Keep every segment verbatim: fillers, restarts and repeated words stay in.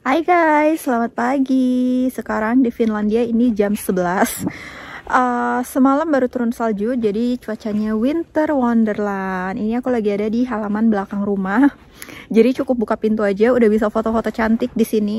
Hai guys, selamat pagi. Sekarang di Finlandia ini jam sebelas. Uh, semalam baru turun salju, jadi cuacanya winter wonderland. Ini aku lagi ada di halaman belakang rumah. Jadi cukup buka pintu aja udah bisa foto-foto cantik di sini.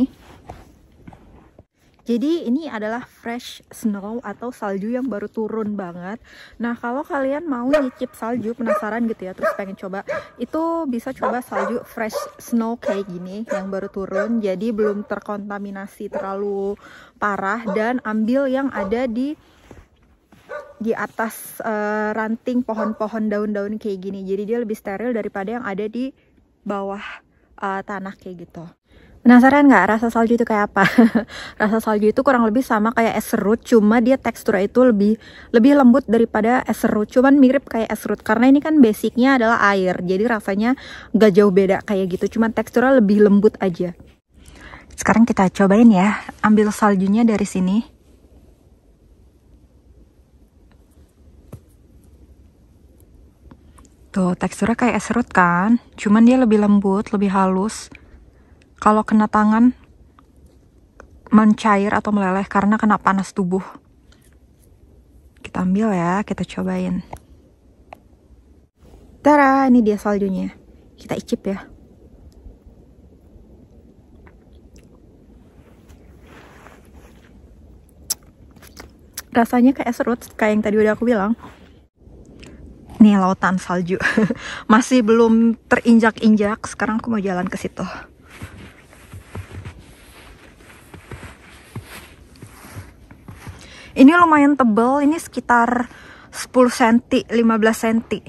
Jadi ini adalah fresh snow atau salju yang baru turun banget. Nah, kalau kalian mau nyicip salju, penasaran gitu ya, terus pengen coba, itu bisa coba salju fresh snow kayak gini yang baru turun. Jadi belum terkontaminasi terlalu parah, dan ambil yang ada di di atas uh, ranting pohon-pohon daun-daun kayak gini. Jadi dia lebih steril daripada yang ada di bawah uh, tanah kayak gitu. Penasaran nggak rasa salju itu kayak apa? Rasa salju itu kurang lebih sama kayak es serut, cuma dia teksturnya itu lebih lebih lembut daripada es serut. Cuman mirip kayak es serut karena ini kan basicnya adalah air, jadi rasanya nggak jauh beda kayak gitu. Cuman teksturnya lebih lembut aja. Sekarang kita cobain ya, ambil saljunya dari sini. Tuh teksturnya kayak es serut kan? Cuman dia lebih lembut, lebih halus. Kalau kena tangan mencair atau meleleh karena kena panas tubuh. Kita ambil ya, kita cobain. Tara, ini dia saljunya. Kita icip ya. Rasanya kayak es serut, kayak yang tadi udah aku bilang. Nih lautan salju. Masih belum terinjak-injak, sekarang aku mau jalan ke situ. Ini lumayan tebal, ini sekitar sepuluh sentimeter, lima belas sentimeter.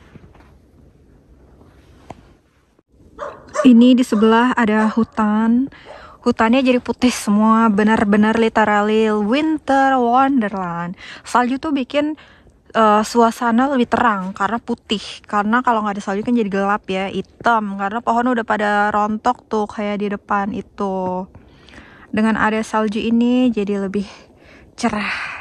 Ini di sebelah ada hutan. Hutannya jadi putih semua, benar-benar literally winter wonderland. Salju tuh bikin uh, suasana lebih terang karena putih. Karena kalau nggak ada salju kan jadi gelap ya, hitam. Karena pohon udah pada rontok tuh kayak di depan itu. Dengan ada salju ini jadi lebih cerah.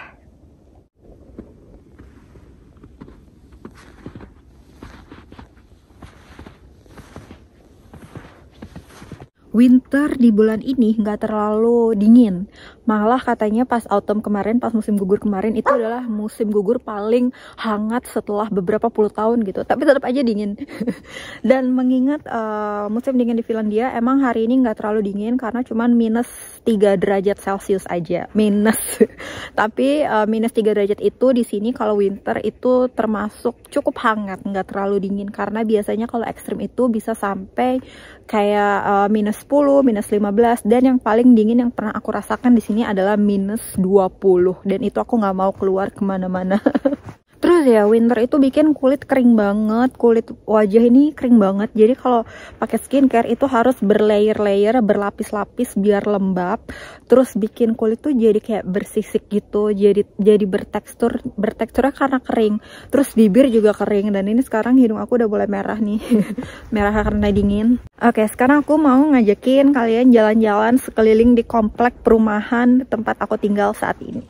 Winter di bulan ini nggak terlalu dingin, malah katanya pas autumn kemarin, pas musim gugur kemarin itu adalah musim gugur paling hangat setelah beberapa puluh tahun gitu, tapi tetap aja dingin. Dan mengingat uh, musim dingin di Finlandia, emang hari ini nggak terlalu dingin karena cuman minus tiga derajat Celcius aja, minus. Tapi uh, minus tiga derajat itu di sini kalau winter itu termasuk cukup hangat, nggak terlalu dingin, karena biasanya kalau ekstrim itu bisa sampai kayak uh, minus sepuluh, minus lima belas, dan yang paling dingin yang pernah aku rasakan di sini adalah minus dua puluh, dan itu aku nggak mau keluar kemana-mana. Terus ya, winter itu bikin kulit kering banget, kulit wajah ini kering banget. Jadi kalau pakai skincare itu harus berlayer-layer, berlapis-lapis biar lembab. Terus bikin kulit tuh jadi kayak bersisik gitu, jadi jadi bertekstur, berteksturnya karena kering. Terus bibir juga kering, dan ini sekarang hidung aku udah mulai merah nih, merah karena dingin. Oke, sekarang aku mau ngajakin kalian jalan-jalan sekeliling di komplek perumahan tempat aku tinggal saat ini.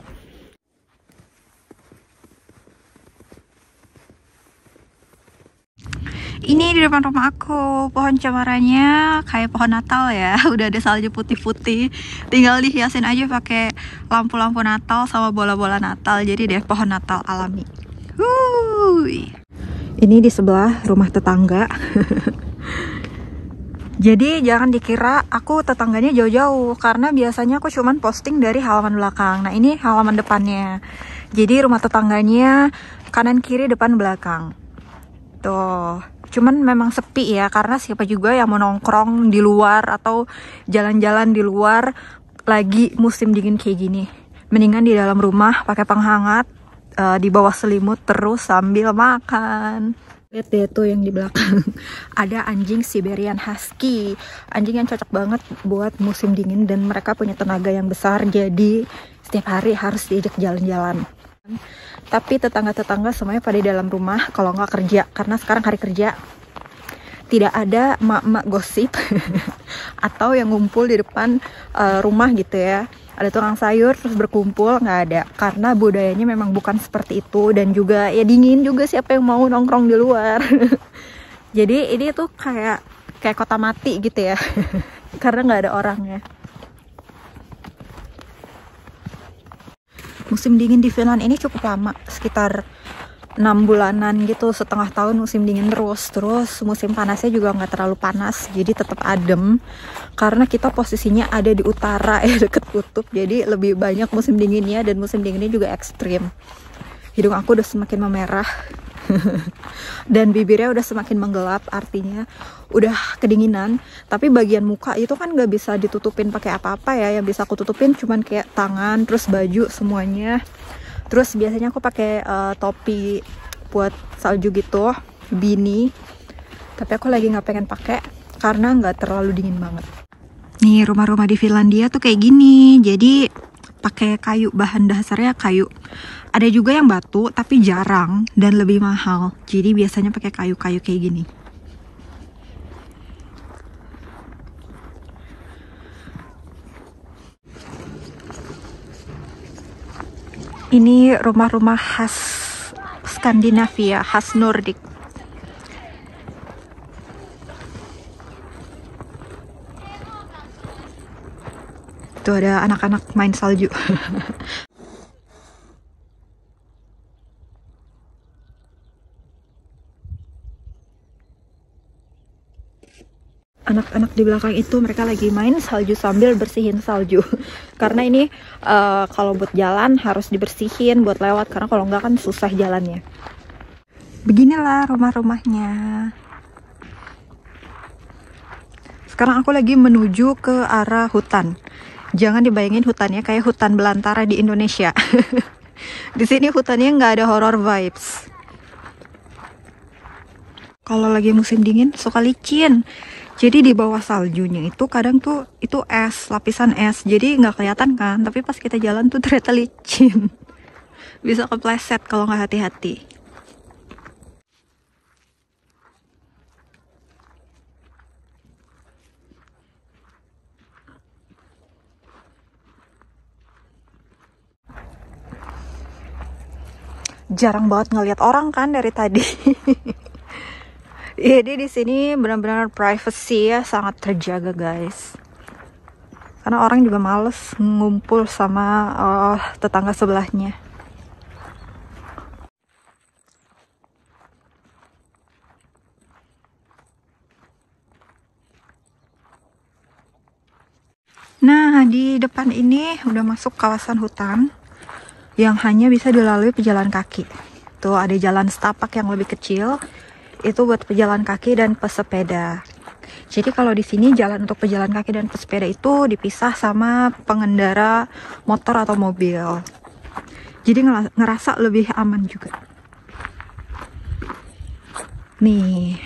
Ini di depan rumah aku, pohon cemarannya kayak pohon Natal ya. Udah ada salju putih-putih, tinggal dihiasin aja pakai lampu-lampu Natal sama bola-bola Natal. Jadi deh pohon Natal alami. Wuih. Ini di sebelah rumah tetangga. Jadi jangan dikira aku tetangganya jauh-jauh, karena biasanya aku cuman posting dari halaman belakang. Nah ini halaman depannya. Jadi rumah tetangganya kanan kiri depan belakang. Tuh, cuman memang sepi ya, karena siapa juga yang mau nongkrong di luar atau jalan-jalan di luar lagi musim dingin kayak gini. Mendingan di dalam rumah pakai penghangat, uh, di bawah selimut terus sambil makan. Lihat deh tuh yang di belakang. Ada anjing Siberian Husky. Anjing yang cocok banget buat musim dingin, dan mereka punya tenaga yang besar, jadi setiap hari harus diajak jalan-jalan. Tapi tetangga-tetangga semuanya pada di dalam rumah kalau nggak kerja, karena sekarang hari kerja. Tidak ada emak-emak gosip atau yang ngumpul di depan uh, rumah gitu ya. Ada tukang sayur terus berkumpul, nggak ada, karena budayanya memang bukan seperti itu. Dan juga ya dingin juga, siapa yang mau nongkrong di luar. Jadi ini tuh kayak kayak kota mati gitu ya. karena nggak ada orangnya. Musim dingin di Finland ini cukup lama, sekitar enam bulanan gitu, setengah tahun musim dingin terus. Terus musim panasnya juga nggak terlalu panas, jadi tetap adem. Karena kita posisinya ada di utara ya, deket kutub, jadi lebih banyak musim dinginnya, dan musim dinginnya juga ekstrim. Hidung aku udah semakin memerah dan bibirnya udah semakin menggelap, artinya udah kedinginan. Tapi bagian muka itu kan nggak bisa ditutupin pakai apa-apa ya, yang bisa aku tutupin cuman kayak tangan, terus baju semuanya. Terus biasanya aku pakai uh, topi buat salju gitu, beanie. Tapi aku lagi nggak pengen pakai karena nggak terlalu dingin banget. Nih, rumah-rumah di Finlandia tuh kayak gini. Jadi pakai kayu, bahan dasarnya kayu. Ada juga yang batu, tapi jarang dan lebih mahal. Jadi biasanya pakai kayu-kayu kayak gini. Ini rumah-rumah khas Skandinavia, khas Nordik. Tuh ada anak-anak main salju. Anak-anak di belakang itu mereka lagi main salju sambil bersihin salju. Karena ini uh, kalau buat jalan harus dibersihin buat lewat, karena kalau enggak kan susah jalannya. Beginilah rumah-rumahnya. Sekarang aku lagi menuju ke arah hutan. Jangan dibayangin hutannya kayak hutan belantara di Indonesia. Di sini hutannya nggak ada horror vibes. Kalau lagi musim dingin suka licin. Jadi di bawah saljunya itu kadang tuh itu es, lapisan es. Jadi nggak kelihatan kan, tapi pas kita jalan tuh ternyata licin. Bisa kepleset kalau nggak hati-hati. Jarang banget ngeliat orang kan dari tadi. Jadi di sini benar-benar privacy ya, sangat terjaga guys. Karena orang juga males ngumpul sama uh, tetangga sebelahnya. Nah, di depan ini udah masuk kawasan hutan yang hanya bisa dilalui pejalan kaki. Tuh ada jalan setapak yang lebih kecil. Itu buat pejalan kaki dan pesepeda. Jadi kalau di sini jalan untuk pejalan kaki dan pesepeda itu dipisah sama pengendara motor atau mobil. Jadi ngerasa lebih aman juga. Nih.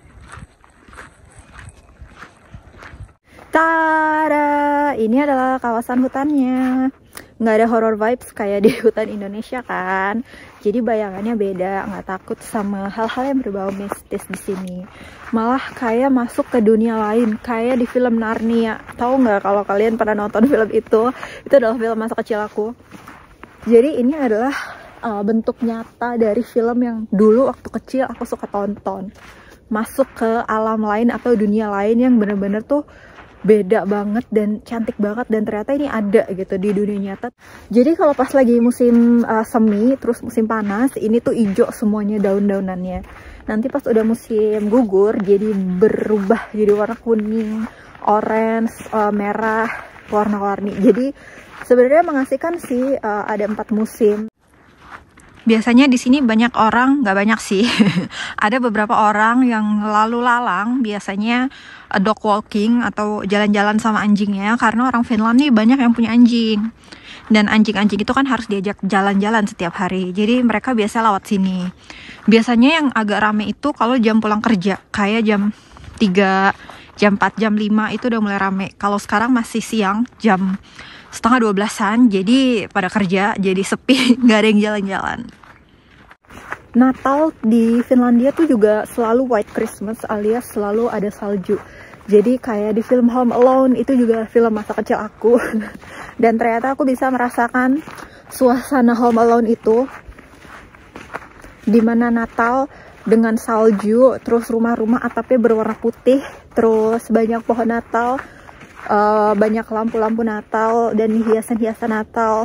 Tada! Ini adalah kawasan hutannya. Nggak ada horror vibes kayak di hutan Indonesia kan. Jadi bayangannya beda, nggak takut sama hal-hal yang berbau mistis di sini. Malah kayak masuk ke dunia lain, kayak di film Narnia. Tahu nggak kalau kalian pernah nonton film itu? Itu adalah film masa kecil aku. Jadi ini adalah uh, bentuk nyata dari film yang dulu waktu kecil aku suka tonton. Masuk ke alam lain atau dunia lain yang bener-bener tuh beda banget dan cantik banget, dan ternyata ini ada gitu di dunia nyata. Jadi kalau pas lagi musim uh, semi terus musim panas, ini tuh hijau semuanya daun-daunannya. Nanti pas udah musim gugur jadi berubah jadi warna kuning, orange, uh, merah, warna-warni. Jadi sebenarnya mengasihkan sih, uh, ada empat musim. Biasanya di sini banyak orang, nggak banyak sih. Ada beberapa orang yang lalu lalang, biasanya dog walking atau jalan-jalan sama anjingnya, karena orang Finland nih banyak yang punya anjing. Dan anjing-anjing itu kan harus diajak jalan-jalan setiap hari. Jadi mereka biasa lewat sini. Biasanya yang agak rame itu kalau jam pulang kerja, kayak jam tiga, jam empat, jam lima itu udah mulai rame. Kalau sekarang masih siang, jam setengah dua belasan, jadi pada kerja, jadi sepi, nggak ada yang jalan-jalan. Natal di Finlandia tuh juga selalu White Christmas, alias selalu ada salju. Jadi kayak di film Home Alone, itu juga film masa kecil aku. Dan ternyata aku bisa merasakan suasana Home Alone itu, dimana Natal dengan salju, terus rumah-rumah atapnya berwarna putih, terus banyak pohon Natal, uh, banyak lampu-lampu Natal dan hiasan-hiasan Natal.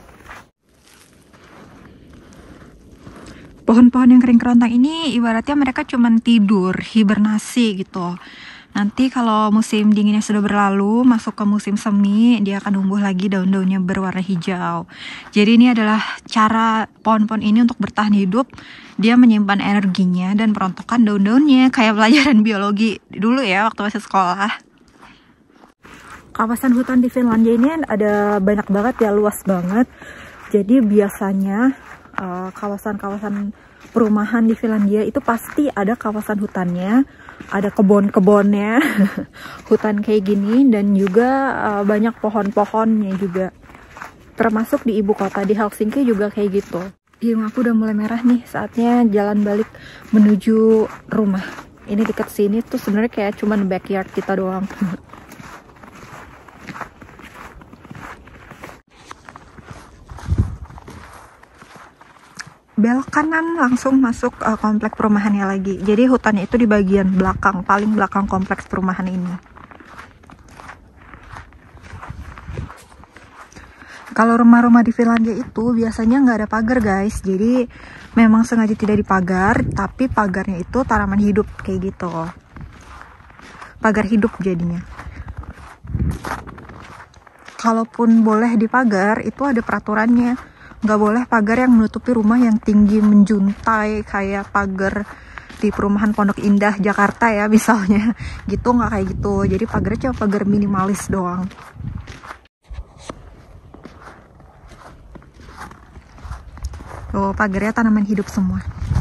Pohon-pohon yang kering kerontang ini ibaratnya mereka cuman tidur, hibernasi gitu. Nanti kalau musim dinginnya sudah berlalu, masuk ke musim semi, dia akan tumbuh lagi, daun-daunnya berwarna hijau. Jadi ini adalah cara pohon-pohon ini untuk bertahan hidup. Dia menyimpan energinya dan merontokkan daun-daunnya, kayak pelajaran biologi dulu ya waktu masih sekolah. Kawasan hutan di Finlandia ini ada banyak banget ya, luas banget. Jadi biasanya kawasan-kawasan uh, perumahan di Finlandia itu pasti ada kawasan hutannya, ada kebun-kebunnya, hutan kayak gini, dan juga uh, banyak pohon-pohonnya juga. Termasuk di ibu kota, di Helsinki juga kayak gitu. Hidung aku udah mulai merah nih, saatnya jalan balik menuju rumah. Ini deket sini tuh sebenarnya kayak cuman backyard kita doang. Belok kanan langsung masuk uh, kompleks perumahannya lagi. Jadi hutannya itu di bagian belakang, paling belakang kompleks perumahan ini. Kalau rumah-rumah di Finlandia itu biasanya nggak ada pagar guys. Jadi memang sengaja tidak dipagar, tapi pagarnya itu tanaman hidup kayak gitu. Pagar hidup jadinya. Kalaupun boleh dipagar, itu ada peraturannya. Nggak boleh pagar yang menutupi rumah yang tinggi menjuntai kayak pagar di perumahan Pondok Indah Jakarta ya misalnya, gitu nggak kayak gitu. Jadi pagarnya cuma pagar minimalis doang. Tuh pagarnya tanaman hidup semua.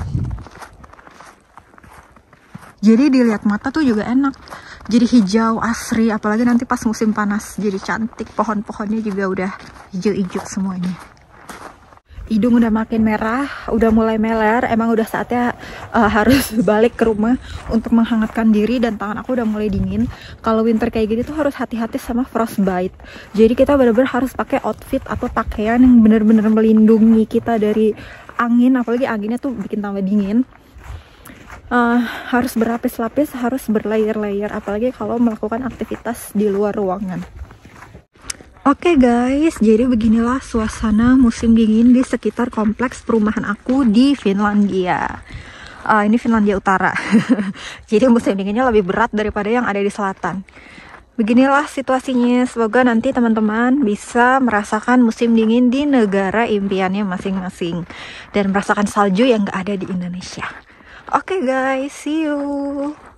Jadi dilihat mata tuh juga enak. Jadi hijau asri, apalagi nanti pas musim panas jadi cantik. Pohon-pohonnya juga udah hijau-hijau semuanya. Hidung udah makin merah, udah mulai meler. Emang udah saatnya uh, harus balik ke rumah untuk menghangatkan diri, dan tangan aku udah mulai dingin. Kalau winter kayak gini tuh harus hati-hati sama frostbite. Jadi kita bener-bener harus pakai outfit atau pakaian yang bener-bener melindungi kita dari angin, apalagi anginnya tuh bikin tambah dingin. Uh, harus berlapis-lapis, harus berlayer-layer, apalagi kalau melakukan aktivitas di luar ruangan. Oke okay guys, jadi beginilah suasana musim dingin di sekitar kompleks perumahan aku di Finlandia. Uh, ini Finlandia Utara. Jadi musim dinginnya lebih berat daripada yang ada di selatan. Beginilah situasinya. Semoga nanti teman-teman bisa merasakan musim dingin di negara impiannya masing-masing, dan merasakan salju yang gak ada di Indonesia. Oke okay guys, see you.